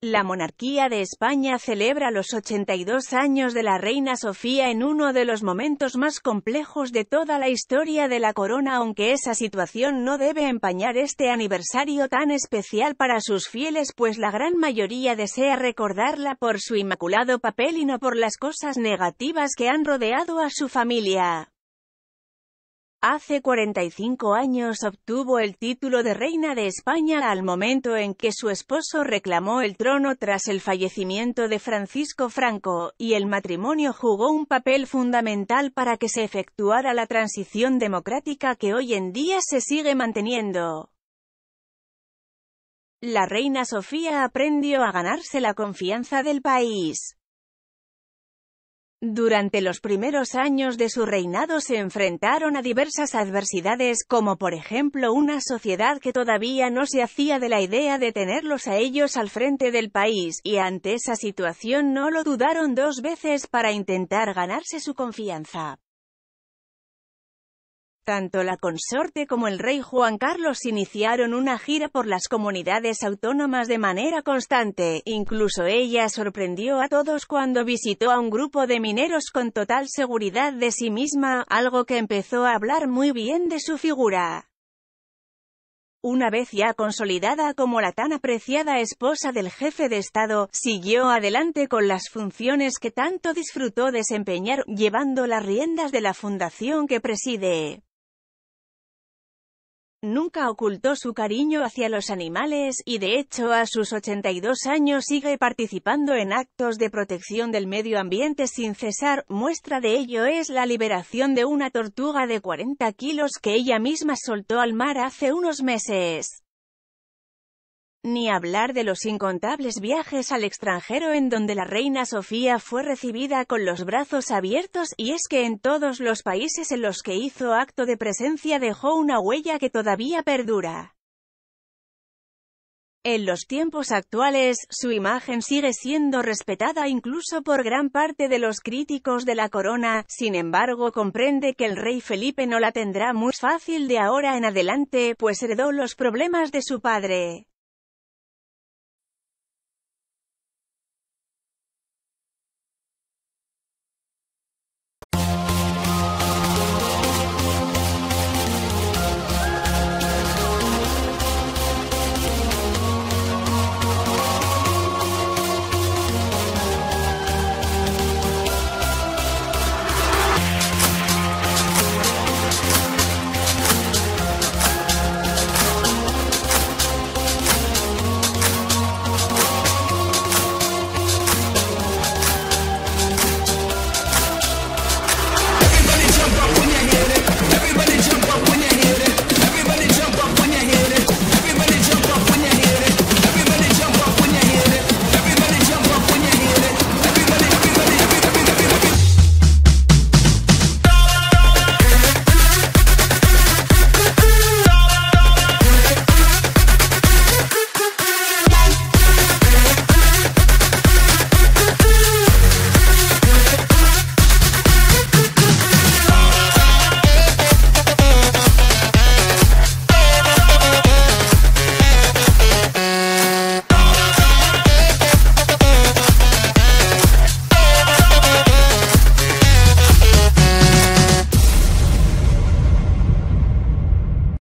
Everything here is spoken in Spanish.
La monarquía de España celebra los 82 años de la reina Sofía en uno de los momentos más complejos de toda la historia de la corona, aunque esa situación no debe empañar este aniversario tan especial para sus fieles, pues la gran mayoría desea recordarla por su inmaculado papel y no por las cosas negativas que han rodeado a su familia. Hace 45 años obtuvo el título de reina de España al momento en que su esposo reclamó el trono tras el fallecimiento de Francisco Franco, y el matrimonio jugó un papel fundamental para que se efectuara la transición democrática que hoy en día se sigue manteniendo. La reina Sofía aprendió a ganarse la confianza del país. Durante los primeros años de su reinado se enfrentaron a diversas adversidades, como por ejemplo una sociedad que todavía no se hacía de la idea de tenerlos a ellos al frente del país, y ante esa situación no lo dudaron dos veces para intentar ganarse su confianza. Tanto la consorte como el rey Juan Carlos iniciaron una gira por las comunidades autónomas de manera constante, incluso ella sorprendió a todos cuando visitó a un grupo de mineros con total seguridad de sí misma, algo que empezó a hablar muy bien de su figura. Una vez ya consolidada como la tan apreciada esposa del jefe de Estado, siguió adelante con las funciones que tanto disfrutó desempeñar, llevando las riendas de la fundación que preside. Nunca ocultó su cariño hacia los animales, y de hecho a sus 82 años sigue participando en actos de protección del medio ambiente sin cesar. Muestra de ello es la liberación de una tortuga de 40 kilos que ella misma soltó al mar hace unos meses. Ni hablar de los incontables viajes al extranjero en donde la reina Sofía fue recibida con los brazos abiertos, y es que en todos los países en los que hizo acto de presencia dejó una huella que todavía perdura. En los tiempos actuales, su imagen sigue siendo respetada incluso por gran parte de los críticos de la corona. Sin embargo, comprende que el rey Felipe no la tendrá muy fácil de ahora en adelante, pues heredó los problemas de su padre.